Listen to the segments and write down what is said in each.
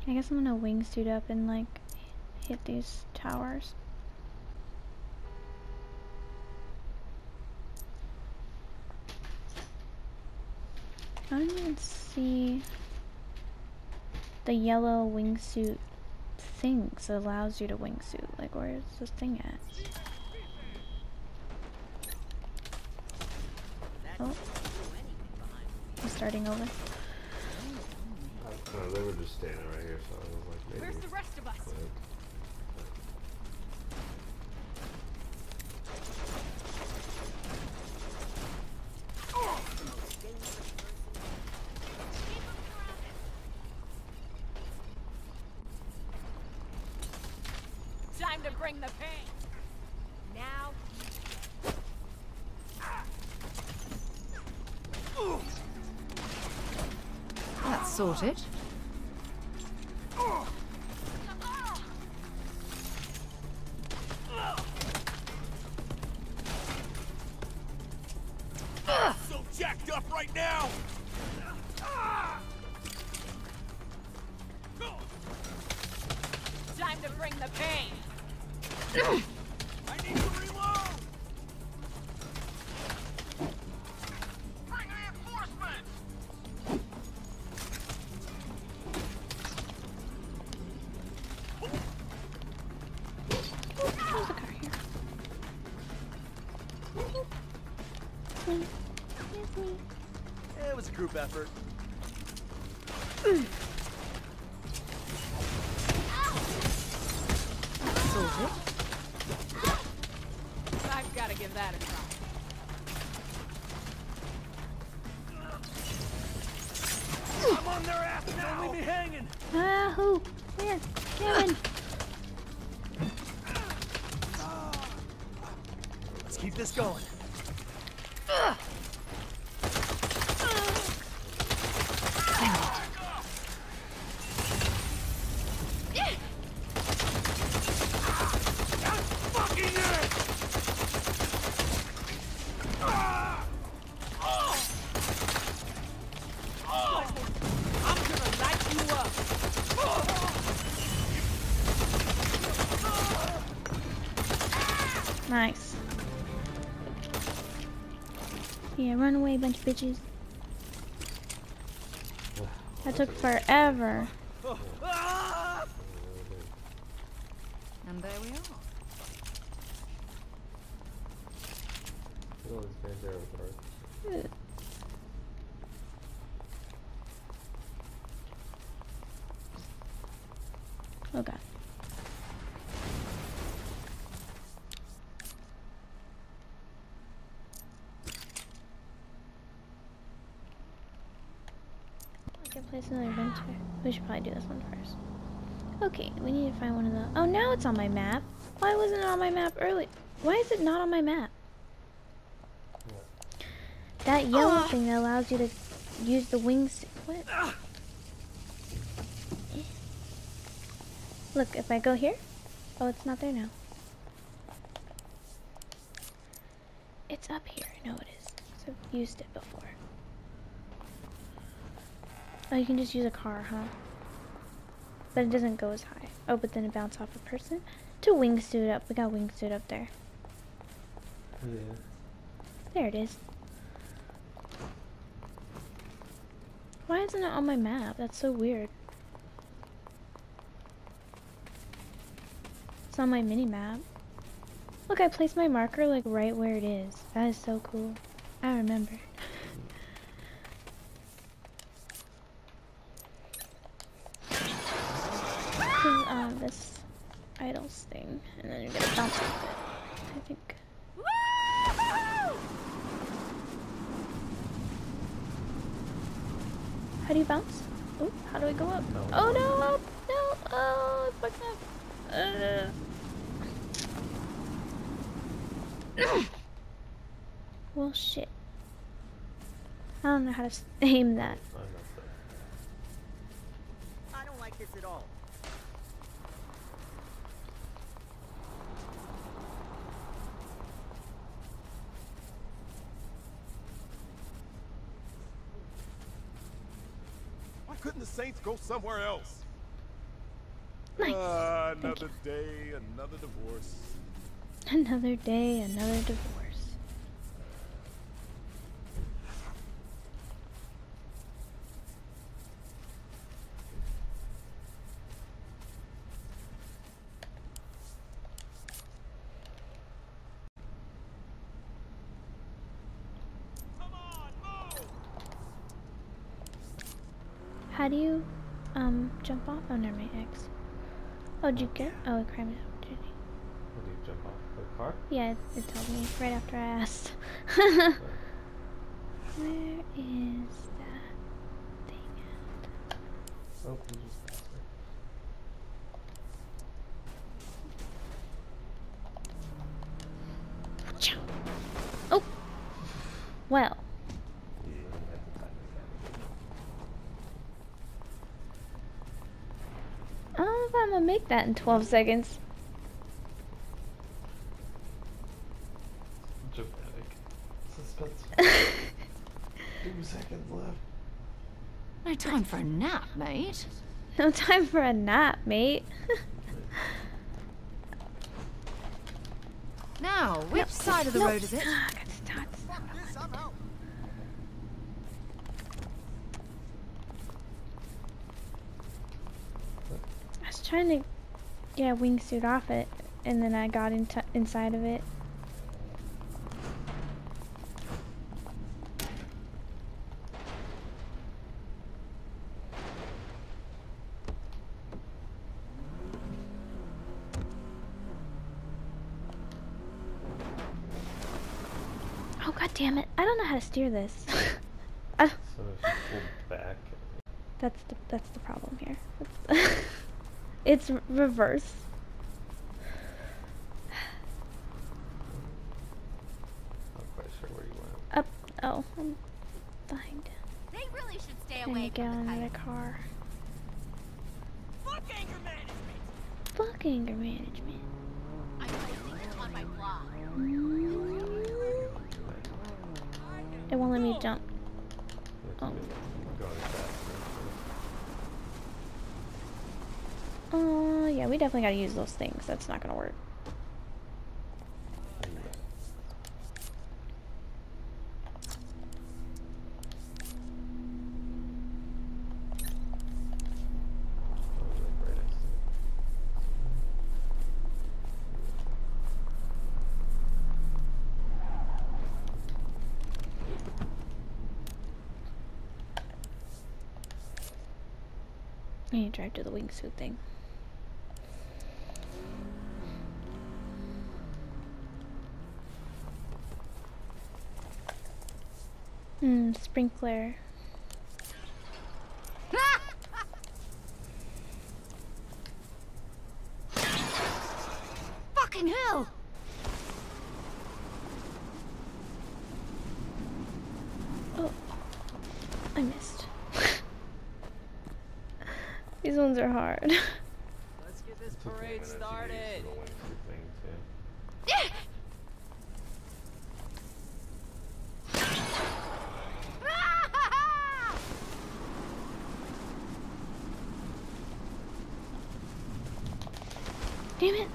I guess I'm gonna wingsuit up and like hit these towers. I don't even see the yellow wingsuit things that allows you to wingsuit. Like, where's this thing at? Oh, I'm starting over. They were just standing right here, so I was like, maybe. Where's the rest of us? Time to bring the pain. Now. That's sorted. So jacked up right now. Time to bring the pain. I need to reload. Bring reinforcements. There's a car here. It's me. It's me. It was a group effort. Sorted. I've got to give that a try. I'm on their ass now. Don't leave me hanging. Ah, who? Where? Kevin. Let's keep this going. I'm gonna light you up. Nice. Yeah, run away, bunch of bitches. That took forever. And there we are. You know, this Bandera part. Oh god. I can place another adventure. We should probably do this one first. Okay, we need to find one of the. Oh, now it's on my map. Why wasn't it on my map early? Why is it not on my map? That yellow thing that allows you to use the wings. What? Look, if I go here. Oh, it's not there now. It's up here. No, it is. So I've used it before. Oh, you can just use a car, huh? But it doesn't go as high. Oh, but then it bounces off a person. To wingsuit up. We got wingsuit up there. Yeah. There it is. Why isn't it on my map? That's so weird. It's on my mini map. Look, I placed my marker like right where it is. That is so cool. I remember. This idols thing, and then you're gonna bounce off it. I think. How do you bounce? Oh, how do I go up? No. Oh no, up! No! Oh, I fucked up. Well, shit. I don't know how to aim that. I don't like this at all. Why couldn't the Saints go somewhere else? Nice. Another day, another divorce. Another day, another divorce. Come on, move! How do you, jump off? Oh, never mind, X. Oh, did you get? Oh, a crime opportunity. How do you jump off the car? Yeah, it told me right after I asked. Where is that thing at? Oh, you just passed it. Achoo. Oh! Well. You didn't have to time it I don't know if I'm gonna make that in 12 seconds. Dramatic. Suspense. 2 seconds left. No time for a nap, mate. No time for a nap, mate. Now, which side of the road is it? Ah, got stuck. Yes, I'm out. I was trying to get a wingsuit off it, and then I got inside of it. Oh, god damn it. I don't know how to steer this. So if you pull back, That's the problem here. It's reverse. not quite sure where you went. Up. Oh, I'm behind. They really should stay I away need to get from on the another kite. car. Fuck anger management. Fuck anger management. I'm posting this on my blog. It won't let me jump. You have to go as fast as Yeah, we definitely gotta use those things. That's not gonna work. I need to drive to the wingsuit thing. Sprinkler. Fucking hell! Oh, I missed. These ones are hard. Let's get this parade started. Damn it!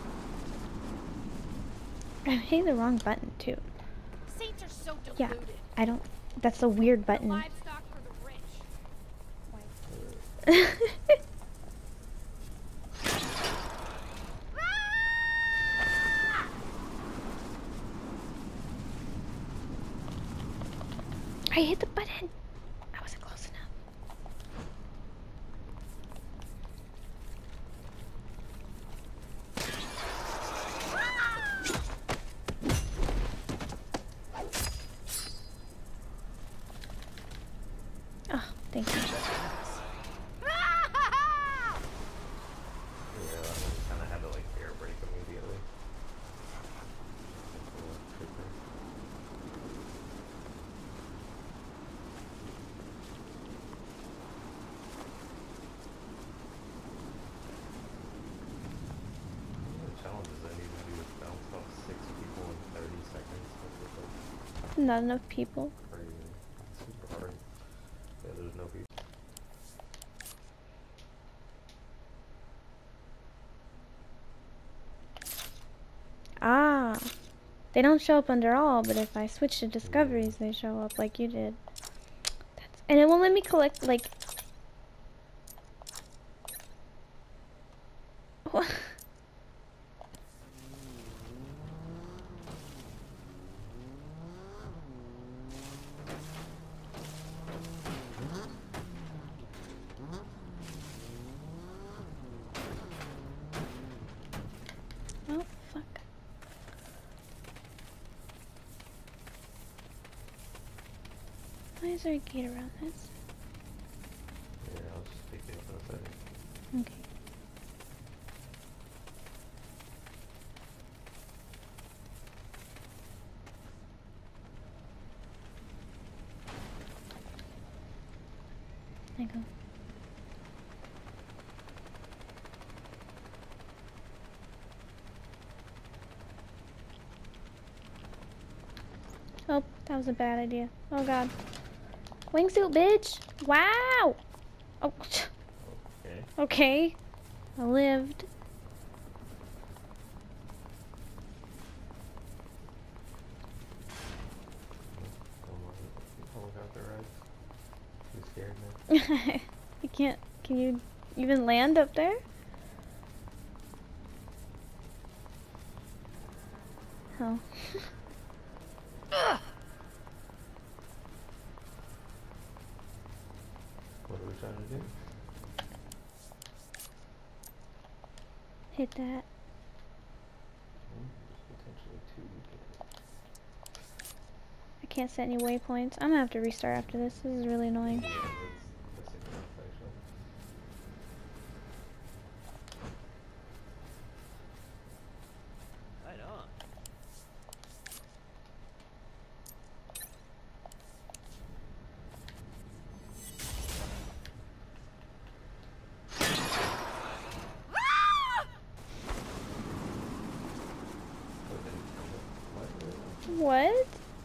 I hit the wrong button too. Saints are so Yeah, deluded. I don't. That's a weird button. Livestock for the rich. I hit the button. I wasn't close enough. Oh, thank you. Yeah, that one kind of had to like air brake immediately. The challenges I need to do is bounce off 6 people in 30 seconds. That's like Not enough people. crazy. It's super hard. Yeah, there's no people. Ah. They don't show up under all, but if I switch to discoveries, they show up like you did. And it won't let me collect, like... What? Oh, fuck. Why is there a gate around this? Yeah, I'll just pick it up in a second. Okay. There you go. Oh, that was a bad idea. Oh god. Wingsuit, bitch! Wow! Oh, Okay. okay. I lived. Oh, got the ride. You scared now? You can't. Can you even land up there? Oh. What are we trying to do? Hit that. There's potentially two we can hit. I can't set any waypoints. I'm gonna have to restart after this. This is really annoying. Yeah, that's enough actually. Right on. What?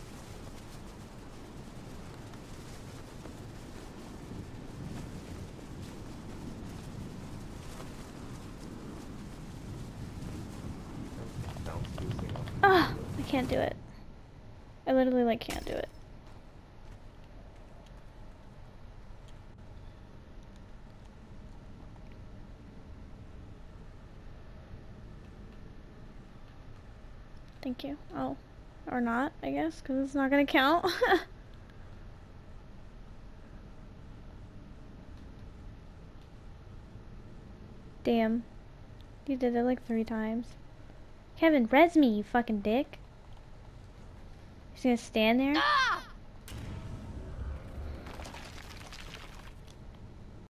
Ah, I can't do it. I literally like can't do it. Thank you. Oh, or not, I guess, because it's not gonna count. Damn. You did it like 3 times. Kevin, res me, you fucking dick. He's gonna stand there?